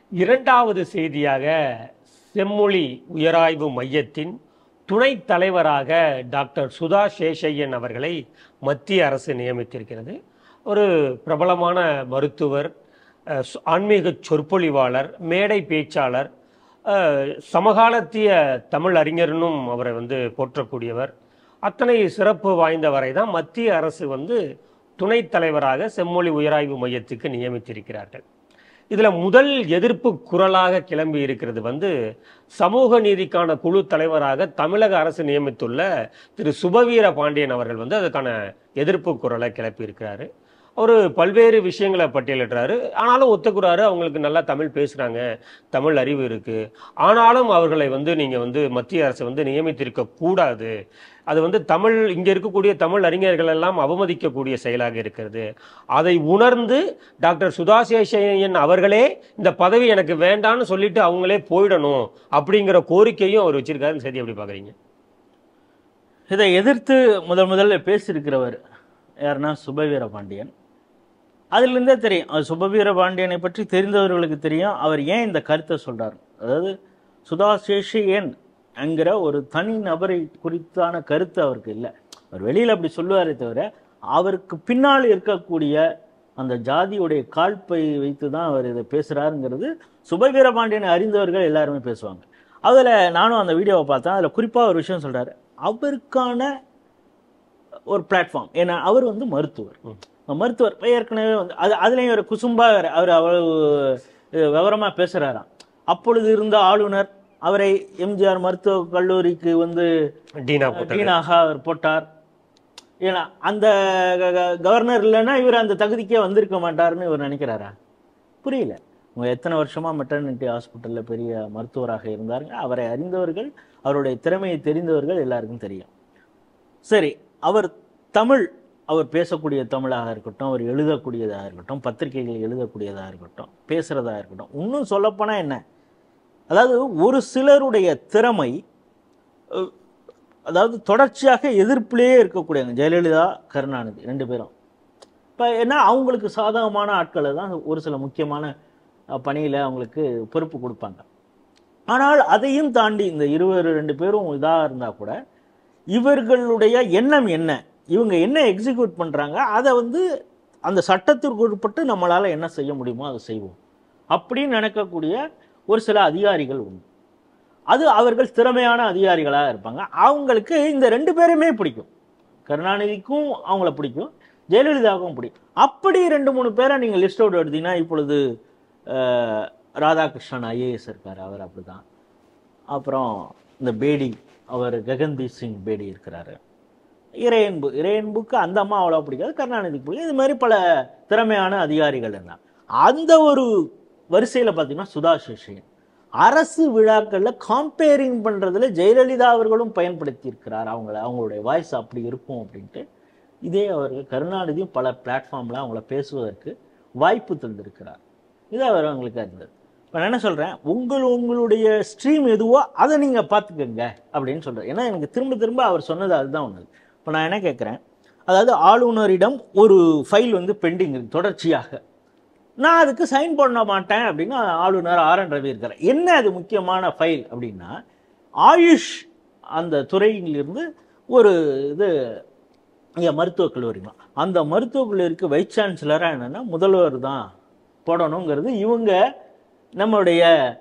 இரண்டாவது செய்தியாக செம்மொழி உயராய்வு மையத்தின் துணைத் தலைவராக டாக்டர் சுதா சேஷையன் அவர்களை மத்திய அரசு நியமித்திருக்கிறது. ஒரு பிரபலமான மருத்துவர், ஆன்மீக சொற்பொழிவாளர், மேடை பேச்சாளர், சமகாலத்திய தமிழ் அறிஞர்னும் அவரை போற்றக்கூடியவர். அத்தனை சிறப்பு வாய்ந்தவரை தான் மத்திய அரசு துணைத் தலைவராக செம்மொழி உயராய்வு மையத்துக்கு நியமித்திருக்கிறார்கள். இதுல முதல் எதிர்ப்பு குரலாக கிளம்பி இருக்கிறது சமூக நீதிக்கான குழு தலைவராக தமிழக அரசு நியமித்துள்ள திரு சுபவீர பாண்டியன் அவர்கள் அதுக்கான எதிர்ப்பு குரலை கிளப்பி இருக்கிறாரு. அவர் பல்வேறு விஷயங்களை பட்டியலிடுறாரு. ஆனாலும் ஒத்துக்குறாரு, அவங்களுக்கு நல்லா தமிழ் பேசுறாங்க, தமிழ் அறிவு இருக்கு. ஆனாலும் அவர்களை நீங்க மத்திய அரசு நியமித்திருக்க கூடாது. அது தமிழ், இங்க இருக்கக்கூடிய தமிழ் அறிஞர்கள் எல்லாம் அவமதிக்கக்கூடிய செயலாக இருக்கிறது. அதை உணர்ந்து டாக்டர் சுதா சேஷையன் அவர்களே இந்த பதவி எனக்கு வேண்டான்னு சொல்லிட்டு அவங்களே போயிடணும் அப்படிங்கிற கோரிக்கையும் அவர் வச்சிருக்காரு. சரி, எப்படி பாக்குறீங்க? இதை எதிர்த்து முதல்ல பேசியிருக்கிறவர் யாருன்னா சுபவீர பாண்டியன். அதிலிருந்தே தெரியும், சுபவீர பாண்டியனை பற்றி தெரிந்தவர்களுக்கு தெரியும் அவர் ஏன் இந்த கருத்தை சொல்றாரு. அதாவது சுதா சேஷையன் என்கிற ஒரு தனி நபரை குறித்தான கருத்து அவருக்கு இல்லை. அவர் வெளியில் அப்படி சொல்லுவாரே தவிர அவருக்கு பின்னால் இருக்கக்கூடிய அந்த ஜாதியுடைய காழ்ப்பை வைத்து தான் அவர் இதை பேசுகிறாருங்கிறது சுபவீர பாண்டியனை அறிந்தவர்கள் எல்லாருமே பேசுவாங்க. அதில் நானும் அந்த வீடியோவை பார்த்தேன். அதில் குறிப்பாக ஒரு விஷயம் சொல்கிறாரு, அவருக்கான ஒரு பிளாட்ஃபார்ம். ஏன்னா அவர் மருத்துவர் ஏற்கனவே அதுலேயும் ஒரு குசும்பா அவர் அவ்வளவு விவரமாக பேசுகிறாராம். அப்பொழுது இருந்த ஆளுநர் அவரை எம்ஜிஆர் மருத்துவக் கல்லூரிக்கு டீனாக அவர் போட்டார். ஏன்னா அந்த கவர்னர் இல்லைன்னா இவர் அந்த தகுதிக்கே வந்திருக்க மாட்டார்னு இவர் நினைக்கிறாரா? புரியல. அவங்க எத்தனை வருஷமா மெட்டர்னிட்டி ஹாஸ்பிட்டலில் பெரிய மருத்துவராக இருந்தாருங்க. அவரை அறிந்தவர்கள், அவருடைய திறமையை தெரிந்தவர்கள் எல்லாருக்கும் தெரியும். சரி, அவர் அவர் பேசக்கூடிய தமிழாக இருக்கட்டும், அவர் எழுதக்கூடியதாக இருக்கட்டும், பத்திரிகைகள் எழுதக்கூடியதாக இருக்கட்டும், பேசுறதாக இருக்கட்டும், இன்னும் சொல்லப்போனால் என்ன, அதாவது ஒரு சிலருடைய திறமை அதாவது தொடர்ச்சியாக எதிர்ப்பிலேயே இருக்கக்கூடியவங்க. ஜெயலலிதா, கருணாநிதி 2 பேரும் இப்போ என்ன, அவங்களுக்கு சாதகமான ஆட்களை தான் ஒரு சில முக்கியமான பணியில் அவங்களுக்கு பொறுப்பு கொடுப்பாங்க. ஆனால் அதையும் தாண்டி இந்த 2 பேரும் இதாக இருந்தால் கூட இவர்களுடைய எண்ணம் என்ன, இவங்க என்ன எக்ஸிக்யூட் பண்ணுறாங்க, அதை அந்த சட்டத்திற்கு உட்பட்டு நம்மளால் என்ன செய்ய முடியுமோ அதை செய்வோம் அப்படின்னு நினைக்கக்கூடிய ஒரு சில அதிகாரிகள் உண்டு. அது அவர்கள் திறமையான அதிகாரிகளாக இருப்பாங்க. அவங்களுக்கு இந்த 2 பேருமே பிடிக்கும். கருணாநிதிக்கும் அவங்கள பிடிக்கும், ஜெயலலிதாவுக்கும் பிடிக்கும். அப்படி 2-3 பேரை நீங்கள் லிஸ்ட் அவுட் எடுத்தீங்கன்னா, இப்பொழுது ராதாகிருஷ்ணன் ஐஏஎஸ் இருக்கார், அவர் அப்படிதான். அப்புறம் இந்த பேடி, அவர் ககன்தீப் சிங் பேடி இருக்கிறாரு. இறையன்புக்கு அந்த அம்மா அவ்வளோ பிடிக்காது, கருணாநிதிக்கு பிடிக்கும். இது மாதிரி பல திறமையான அதிகாரிகள் இருந்தாங்க. அந்த ஒரு வரிசையில் பார்த்தீங்கன்னா சுதா சேஷையன் அரசு விழாக்களில் காம்பேரிங் பண்ணுறதுல ஜெயலலிதா அவர்களும் பயன்படுத்தி இருக்கிறார். அவங்களுடைய வாய்ஸ் அப்படி இருக்கும் அப்படின்ட்டு. இதே அவர்கள் கருணாநிதியும் பல பிளாட்ஃபார்மில் அவங்கள பேசுவதற்கு வாய்ப்பு தந்திருக்கிறார். இது அவர் அவங்களுக்கு இருந்தது. இப்போ நான் என்ன சொல்கிறேன், உங்களுடைய ஸ்ட்ரீம் எதுவோ அதை நீங்கள் பார்த்துக்கங்க அப்படின்னு சொல்கிறேன். ஏன்னா எனக்கு திரும்ப அவர் சொன்னது அதுதான் ஒன்று. இப்போ நான் என்ன கேட்குறேன், அதாவது ஆளுநரிடம் ஒரு ஃபைல் பெண்டிங் இருக்கு தொடர்ச்சியாக, நான் அதுக்கு சைன் பண்ண மாட்டேன் அப்படின்னு ஆளுநர் RN ரவி இருக்கிறார். என்ன அது முக்கியமான ஃபைல் அப்படின்னா, ஆயுஷ் அந்த துறையிலிருந்து ஒரு இது இங்கே மருத்துவக் கல்லூரிங்களா, அந்த மருத்துவக் கல்லூரிக்கு வைஸ் சான்சலராக என்னென்னா முதல்வர் தான் போடணுங்கிறது இவங்க நம்மளுடைய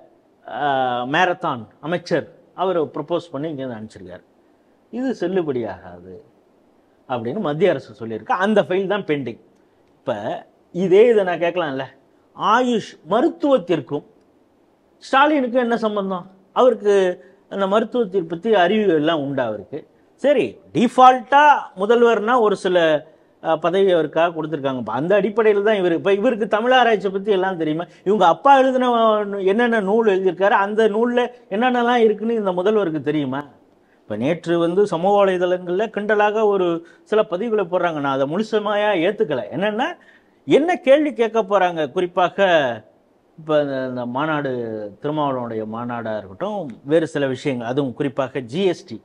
மேரத்தான் அமைச்சர் அவர் ப்ரப்போஸ் பண்ணி இங்கே அனுப்பிச்சிருக்காரு. இது செல்லுபடியாகாது அப்படின்னு மத்திய அரசு சொல்லியிருக்கு. அந்த ஃபைல் தான் பெண்டிங். இப்போ இதை நான் கேட்கலாம்ல, ஆயுஷ் மருத்துவத்திற்கும் ஸ்டாலினுக்கும் என்ன சம்பந்தம்? அவருக்கு அந்த மருத்துவத்தை பற்றி அறிவு எல்லாம் உண்டா அவருக்கு? சரி, டிஃபால்ட்டாக முதல்வர்னா ஒரு சில பதவி அவருக்காக கொடுத்துருக்காங்க. இப்போ அந்த அடிப்படையில் தான் இவருக்கு தமிழ் ஆராய்ச்சியை பற்றி எல்லாம் தெரியுமா? இவங்க அப்பா எழுதின என்னென்ன நூல் எழுதியிருக்காரு, அந்த நூலில் என்னென்னலாம் இருக்குன்னு இந்த முதல்வருக்கு தெரியுமா? இப்போ நேற்று சமூக வலைதளங்களில் கிண்டலாக ஒரு சில பதிவுகளை போடுறாங்க. நான் அதை முழுசமாயாக ஏற்றுக்கலை. என்னென்னா, என்ன கேள்வி கேட்க போகிறாங்க, குறிப்பாக இப்போ இந்த மாநாடு, திருமாவளவனுடைய மாநாடாக இருக்கட்டும், வேறு சில விஷயங்கள், அதுவும் குறிப்பாக ஜிஎஸ்டி,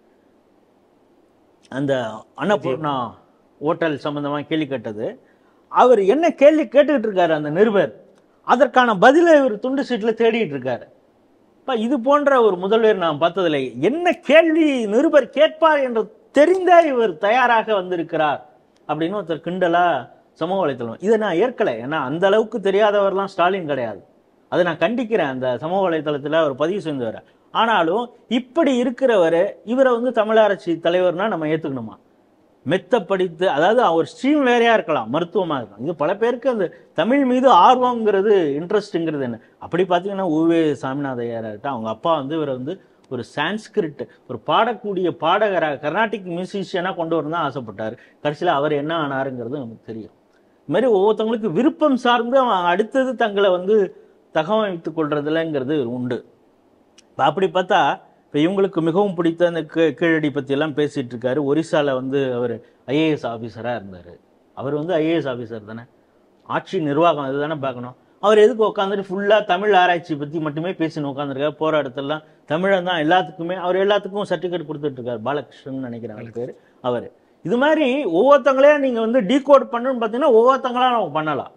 அந்த அன்னபூர்ணா ஹோட்டல் சம்மந்தமாக கேள்வி கேட்டது. அவர் என்ன கேள்வி கேட்டுக்கிட்டு இருக்காரு அந்த நிருபர், அதற்கான பதிலை இவர் துண்டு சீட்டில் தேடிட்டு இருக்காரு. இப்போ இது போன்ற ஒரு முதல்வர் நாம் பார்த்ததில்லை. என்ன கேள்வி நிருபர் கேட்பார் என்று தெரிந்தே இவர் தயாராக வந்திருக்கிறார் அப்படின்னு ஒருத்தர் கிண்டலா சமூக வலைத்தளம். இதை நான் ஏற்கலை. ஏன்னா அந்த அளவுக்கு தெரியாதவர்லாம் ஸ்டாலின் கிடையாது. அதை நான் கண்டிக்கிறேன். அந்த சமூக வலைத்தளத்தில் அவர் பதிவு செஞ்சவர். ஆனாலும் இப்படி இருக்கிறவர் இவரை வந்து தமிழரசி தலைவர்னா நம்ம ஏற்றுக்கணுமா? மெத்த படித்து, அதாவது அவர் ஸ்ட்ரீம் வேறையா இருக்கலாம், மருத்துவமாக இருக்கலாம். இது பல பேருக்கு அந்த தமிழ் மீது ஆர்வங்கிறது, இன்ட்ரெஸ்ட்டுங்கிறது என்ன. அப்படி பார்த்தீங்கன்னா ஊவே சாமிநாதையராக இருக்கட்டும், அவங்க அப்பா வந்து இவரை வந்து ஒரு சான்ஸ்கிரிட் ஒரு பாடக்கூடிய பாடகராக கர்நாடிக் மியூசிஷியனாக கொண்டு வரதான் ஆசைப்பட்டார். கடைசியில் அவர் என்ன ஆனாருங்கிறது நமக்கு தெரியும். இது மாதிரி ஒவ்வொருத்தவங்களுக்கு விருப்பம் சார்ந்து அவன் அடுத்தது தங்களை வந்து தகவமைத்துக் கொள்றதுலங்கிறது உண்டு. அப்படி பார்த்தா இப்போ இவங்களுக்கு மிகவும் பிடித்த அந்த கீழடி பற்றியெல்லாம் பேசிகிட்டு இருக்காரு. ஒரிசாவில் வந்து அவர் ஐஏஎஸ் ஆஃபீஸராக இருந்தார். அவர் வந்து ஐஏஎஸ் ஆஃபீஸர் தானே, ஆட்சி நிர்வாகம் இது தானே பார்க்கணும். அவர் எதுக்கு உட்காந்துட்டு ஃபுல்லாக தமிழ் ஆராய்ச்சி பற்றி மட்டுமே பேசின்னு உட்காந்துருக்காரு. போகிற இடத்துலலாம் தமிழன் தான் எல்லாத்துக்குமே, அவர் எல்லாத்துக்கும் சர்டிஃபிகேட் கொடுத்துட்ருக்காரு. பாலகிருஷ்ணன் நினைக்கிறாங்க பேர் அவர். இது மாதிரி ஒவ்வொருத்தங்களே நீங்கள் வந்து டீகோட் பண்ணணும்னு பார்த்தீங்கன்னா ஒவ்வொருத்தங்களாம் நம்ம பண்ணலாம்.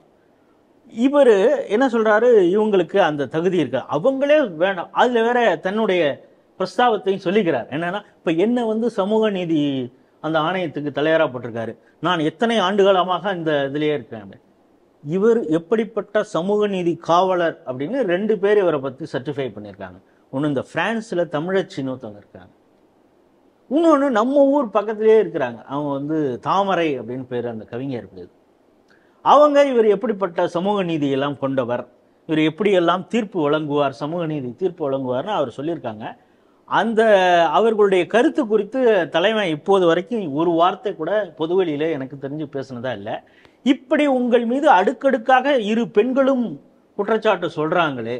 இவர் என்ன சொல்கிறாரு, இவங்களுக்கு அந்த தகுதி இருக்கு, அவங்களே வேண்டாம். அதில் வேற தன்னுடைய பிரஸ்தாவத்தையும் சொல்லிக்கிறார். என்னன்னா, இப்போ என்ன வந்து சமூக நீதி அந்த ஆணையத்துக்கு தலைவராக போட்டிருக்காரு. நான் எத்தனை ஆண்டுகாலமாக இந்த இதுலேயே இருக்கேன். இவர் எப்படிப்பட்ட சமூக நீதி காவலர் அப்படின்னு 2 பேர் இவரை பற்றி சர்டிஃபை பண்ணியிருக்காங்க. ஒன்று இந்த பிரான்ஸில் தமிழச்சின்னு ஒருத்தவங்க இருக்காங்க. இன்னொன்று நம்ம ஊர் பக்கத்திலே இருக்கிறாங்க. அவங்க வந்து தாமரை அப்படின்னு பேர் அந்த கவிஞர் பேர். அவங்க இவர் எப்படிப்பட்ட சமூக நீதியெல்லாம் கொண்டவர், இவர் எப்படியெல்லாம் தீர்ப்பு வழங்குவார், சமூக நீதி தீர்ப்பு வழங்குவார்னு அவர் சொல்லியிருக்காங்க. அந்த அவர்களுடைய கருத்து குறித்து தலைமை இப்போது வரைக்கும் ஒரு வார்த்தை கூட பொதுவெளியில எனக்கு தெரிஞ்சு பேசினதா இல்லை. இப்படி உங்கள் மீது அடுக்கடுக்காக 2 பெண்களும் குற்றச்சாட்டு சொல்றாங்களே,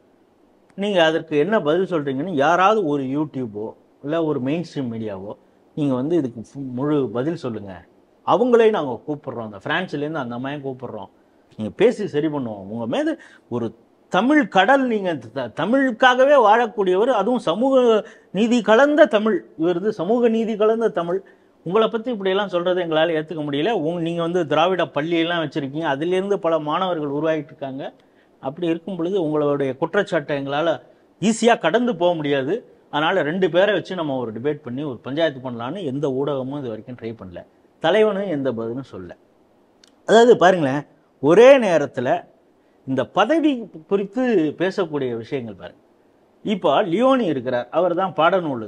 நீங்க அதற்கு என்ன பதில் சொல்றீங்கன்னு யாராவது ஒரு யூடியூபோ இல்லை ஒரு மெயின் ஸ்ட்ரீம் மீடியாவோ நீங்க வந்து இதுக்கு முழு பதில் சொல்லுங்க. அவங்களே நாங்கள் கூப்பிடுறோம், அந்த பிரான்ஸ்லேருந்து அந்த அம்மையும் கூப்பிடுறோம், நீங்கள் பேசி சரி பண்ணுவோம். உங்கள் மீது ஒரு தமிழ் கடல், நீங்கள் தமிழுக்காகவே வாழக்கூடியவர், அதுவும் சமூக நீதி கலந்த தமிழ். இவர் சமூக நீதி கலந்த தமிழ். உங்களை பற்றி இப்படியெல்லாம் சொல்கிறத எங்களால் ஏற்றுக்க முடியல. நீங்கள் வந்து திராவிட பள்ளியெல்லாம் வச்சுருக்கீங்க, அதிலேருந்து பல மாணவர்கள் உருவாகிட்டு இருக்காங்க. அப்படி இருக்கும் பொழுது உங்களுடைய குற்றச்சாட்டை எங்களால் ஈஸியாக கடந்து போக முடியாது. அதனால் 2 பேரை வச்சு நம்ம ஒரு டிபேட் பண்ணி ஒரு பஞ்சாயத்து பண்ணலான்னு எந்த ஊடகமும் இது வரைக்கும் ட்ரை பண்ணல. தலைவனும் எந்த பதிலும் சொல்ல. அதாவது பாருங்களேன், ஒரே நேரத்தில் இந்த பதவி குறித்து பேசக்கூடிய விஷயங்கள் பாருங்க. இப்போ லியோனி இருக்கிறார், அவர் தான் பாடநூல்.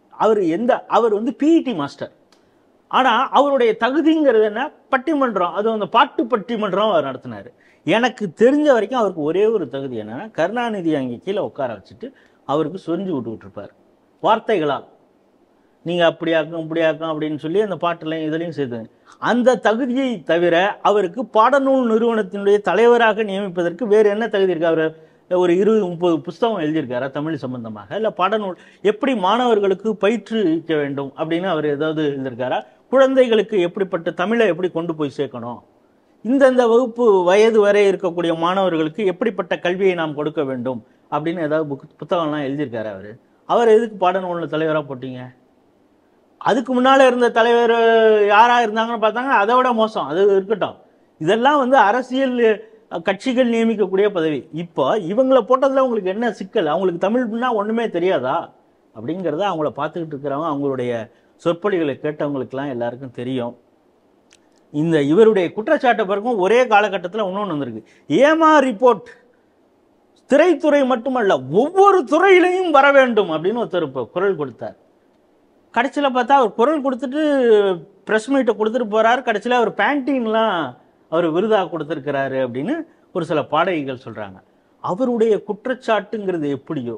அவர் வந்து பிஇடி மாஸ்டர். ஆனால் அவருடைய தகுதிங்கிறது என்ன, பட்டிமன்றம், அது அந்த பாட்டு பட்டிமன்றம் அவர் நடத்தினார். எனக்கு தெரிஞ்ச வரைக்கும் அவருக்கு ஒரே ஒரு தகுதி என்னன்னா, கருணாநிதி அங்கே கீழே உட்கார வச்சுட்டு அவருக்கு சொரிஞ்சு விட்டுருப்பார் வார்த்தைகளால். நீங்கள் அப்படியாக்கும் இப்படியாக்கும் அப்படின்னு சொல்லி அந்த பாட்டுலையும் இதுலையும் செய்து. அந்த தகுதியை தவிர அவருக்கு பாடநூல் நிறுவனத்தினுடைய தலைவராக நியமிப்பதற்கு வேறு என்ன தகுதி இருக்கு? அவர் ஒரு 20-30 புஸ்தகம் எழுதியிருக்காரா தமிழ் சம்பந்தமாக? இல்லை பாடநூல் எப்படி மாணவர்களுக்கு பயிற்றுவிக்க வேண்டும் அப்படின்னு அவர் ஏதாவது எழுதியிருக்காரா? குழந்தைகளுக்கு எப்படிப்பட்ட தமிழை எப்படி கொண்டு போய் சேர்க்கணும், இந்தந்த வகுப்பு வயது வரை இருக்கக்கூடிய மாணவர்களுக்கு எப்படிப்பட்ட கல்வியை நாம் கொடுக்க வேண்டும் அப்படின்னு ஏதாவது புத்தகம்லாம் எழுதியிருக்காரு? அவர் எதுக்கு பாடநூல் தலைவராக போட்டீங்க? அதுக்கு முன்னால் இருந்த தலைவர் யாராக இருந்தாங்கன்னு பார்த்தாங்க, அதை விட மோசம். அது இருக்கட்டும். இதெல்லாம் வந்து அரசியல் கட்சிகள் நியமிக்கக்கூடிய பதவி. இப்போ இவங்களை போட்டதில் உங்களுக்கு என்ன சிக்கல்? அவங்களுக்கு தமிழ்னா ஒன்றுமே தெரியாதா அப்படிங்கிறத அவங்கள பார்த்துக்கிட்டு இருக்கிறவங்க, அவங்களுடைய சொற்பொழிகளை கேட்டவங்களுக்கெல்லாம் எல்லாருக்கும் தெரியும். இந்த இவருடைய குற்றச்சாட்டை பிறகும் ஒரே காலகட்டத்தில் இன்னொன்று வந்திருக்கு. ஏமா ரிப்போர்ட் திரைத்துறை மட்டுமல்ல ஒவ்வொரு துறையிலையும் வர வேண்டும் அப்படின்னு ஒருத்தர் இப்போ குரல் கொடுத்தார். கடைசியில் பார்த்தா அவர் குரல் கொடுத்துட்டு ப்ரெஸ் மீட்டை கொடுத்துட்டு போகிறார். கடைசியில் அவர் பேண்டீன்லாம் அவர் விருதாக கொடுத்துருக்கிறாரு அப்படின்னு ஒரு சில பாடகிகள் சொல்கிறாங்க. அவருடைய குற்றச்சாட்டுங்கிறது எப்படியோ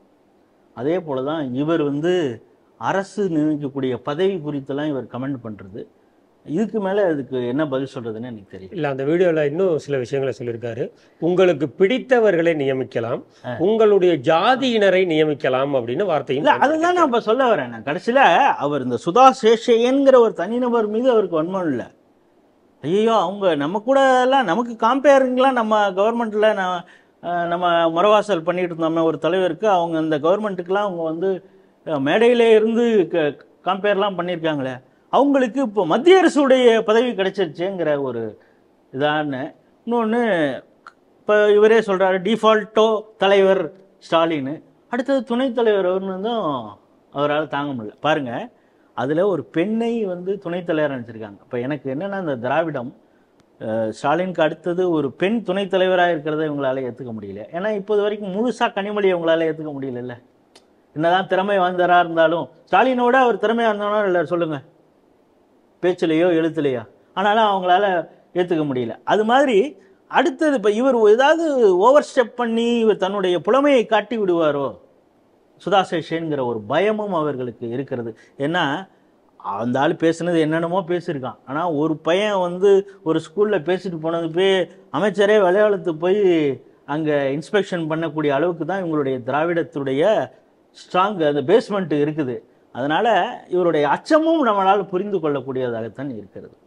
அதே போல தான் இவர் வந்து அரசு நியமிக்கக்கூடிய பதவி குறித்தெல்லாம் இவர் கமெண்ட் பண்ணுறது. இதுக்கு மேலே அதுக்கு என்ன பதில் சொல்கிறதுன்னு எனக்கு தெரியும். இல்லை, அந்த வீடியோவில் இன்னும் சில விஷயங்களை சொல்லியிருக்காரு. உங்களுக்கு பிடித்தவர்களை நியமிக்கலாம், உங்களுடைய ஜாதியினரை நியமிக்கலாம் அப்படின்னு வார்த்தையும். இல்லை, அதுதான் நான் இப்போ சொல்ல வரேன். நான் கடைசியில் அவர் இந்த சுதா சேஷையன்கிற ஒரு தனிநபர் மீது அவருக்கு வன்மம் இல்லை. ஐயோ, அவங்க நம்ம கூட எல்லாம் நமக்கு காம்பேரிங்லாம் நம்ம கவர்மெண்ட்டில் நம்ம முறவாசல் பண்ணிட்டு இருந்தோம்னா ஒரு தலைவருக்கு, அவங்க இந்த கவர்மெண்ட்டுக்கெலாம் அவங்க வந்து மேடையிலே இருந்து காம்பேர்லாம் பண்ணியிருக்காங்களே, அவங்களுக்கு இப்போ மத்திய அரசுடைய பதவி கிடைச்சிருச்சுங்கிற ஒரு இதான. இன்னொன்று, இப்போ இவரே சொல்கிறாரு டிஃபால்ட்டோ தலைவர் ஸ்டாலின், அடுத்தது துணைத் தலைவர் அவர்னு அவரால் தாங்க முடியல. பாருங்கள், அதில் ஒரு பெண்ணை வந்து துணைத் தலைவர் நினச்சிருக்காங்க. இப்போ எனக்கு என்னென்னா, இந்த திராவிடம் ஸ்டாலினுக்கு அடுத்தது ஒரு பெண் துணைத் தலைவராக இருக்கிறத இவங்களால ஏற்றுக்க முடியல. ஏன்னா இப்போது வரைக்கும் முழுசாக கனிமொழியை இவங்களால ஏற்றுக்க முடியல. என்னதான் திறமை வாய்ந்தவராக இருந்தாலும், ஸ்டாலினோட அவர் திறமையாக இருந்தாலும் இல்லை சொல்லுங்கள், பேச்சிலையோ எழுத்துலையோ, ஆனாலும் அவங்களால ஏற்றுக்க முடியல. அது மாதிரி அடுத்தது இப்போ இவர் ஏதாவது ஓவர் ஸ்டெப் பண்ணி இவர் தன்னுடைய புலமையை காட்டி விடுவாரோ சுதா சேஷன்கிற ஒரு பயமும் அவர்களுக்கு இருக்கிறது. ஏன்னா அந்த ஆள் பேசுனது என்னென்னமோ பேசியிருக்கான். ஆனால் ஒரு பையன் வந்து ஒரு ஸ்கூலில் பேசிட்டு போனது போய் அமைச்சரே விளையாடுத்து போய் அங்கே இன்ஸ்பெக்ஷன் பண்ணக்கூடிய அளவுக்கு தான் இவங்களுடைய திராவிடத்துடைய ஸ்ட்ராங் அந்த பேஸ்மெண்ட் இருக்குது. அதனால் இவருடைய அச்சமும் நம்மளால் புரிந்து கொள்ளக்கூடியதாகத்தான் இருக்கிறது.